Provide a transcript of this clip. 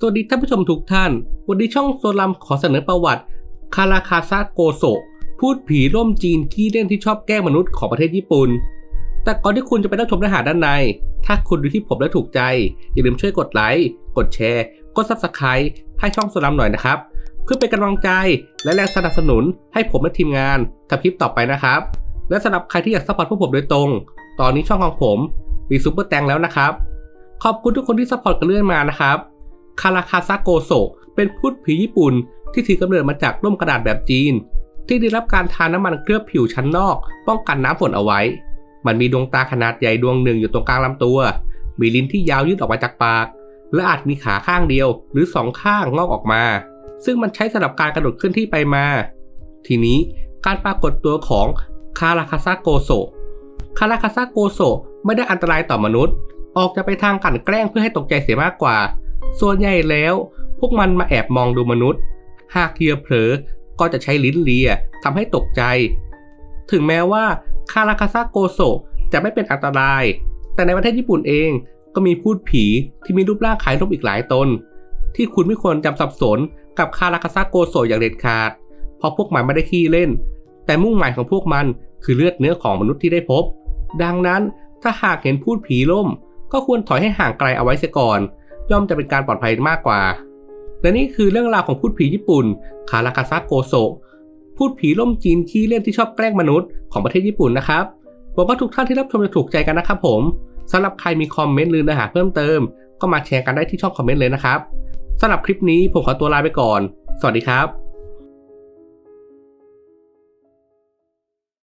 วัสดีท่านผู้ชมทุกท่านวันนี้ช่องโซลัมขอเสนอประวัติคาราคาซะโกโซพูดผีร่มจีนขี้เล่นที่ชอบแกล้งมนุษย์ของประเทศญี่ปุ่นแต่ก่อนที่คุณจะไปรับชมเนื้อหาด้านในถ้าคุณดูที่ผมแล้วถูกใจอย่าลืมช่วยกดไลค์กดแชร์กด Subscribe ให้ช่องโซลัมหน่อยนะครับเพื่อเป็นกำลังใจและแรงสนับสนุนให้ผมและทีมงานทำคลิปต่อไปนะครับและสำหรับใครที่อยากซัพพอร์ตพวกผมโดยตรงตอนนี้ช่องของผมมีซุปเปอร์แตงแล้วนะครับขอบคุณทุกคนที่ซัพพอร์ตกันเรื่อยมานะครับคาราคาซะโกโซเป็นพูดผีญี่ปุ่นที่ถือกำเนิดมาจากร่มกระดาษแบบจีนที่ได้รับการทาน้ำมันเคลือบผิวชั้นนอกป้องกันน้ำฝนเอาไว้มันมีดวงตาขนาดใหญ่ดวงหนึ่งอยู่ตรงกลางลำตัวมีลิ้นที่ยาวยื่นออกมาจากปากและอาจมีขาข้างเดียวหรือ2ข้างงอกออกมาซึ่งมันใช้สำหรับการกระโดดเคลื่อนที่ไปมาทีนี้การปรากฏตัวของคาราคาซะโกโซไม่ได้อันตรายต่อมนุษย์ออกจะไปทางกลั่นแกล้งเพื่อให้ตกใจเสียมากกว่าส่วนใหญ่แล้วพวกมันมาแอบมองดูมนุษย์หากเหยื่อเผลอก็จะใช้ลิ้นเลียทำให้ตกใจถึงแม้ว่าคาราคาซะโกโซจะไม่เป็นอันตรายแต่ในประเทศญี่ปุ่นเองก็มีพูดผีที่มีรูปร่างคล้ายร่มอีกหลายตนที่คุณไม่ควรจำสับสนกับคาราคาซะโกโซอย่างเด็ดขาดเพราะพวกมันไม่ได้ขี้เล่นแต่มุ่งหมายของพวกมันคือเลือดเนื้อของมนุษย์ที่ได้พบดังนั้นถ้าหากเห็นพูดผีร่มก็ควรถอยให้ห่างไกลเอาไว้เสียก่อนย่อมจะเป็นการปลอดภัยมากกว่าและนี่คือเรื่องราวของพูดผีญี่ปุ่นคาราคาซะโกโซพูดผีร่มจีนขี้เล่นที่ชอบแกล้งมนุษย์ของประเทศญี่ปุ่นนะครับหวังว่าทุกท่านที่รับชมจะถูกใจกันนะครับผมสำหรับใครมีคอมเมนต์หรือเนื้อหาเพิ่มเติมก็มาแชร์กันได้ที่ช่องคอมเมนต์เลยนะครับสำหรับคลิปนี้ผมขอตัวลาไปก่อนสวัสดีครับ